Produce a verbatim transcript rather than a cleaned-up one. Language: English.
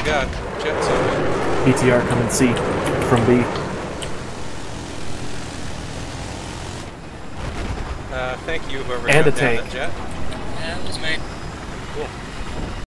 we got? Jets over. B T R coming C from B. Uh, thank you, whoever And got a down tank. that jet. Yeah, it was me. Cool.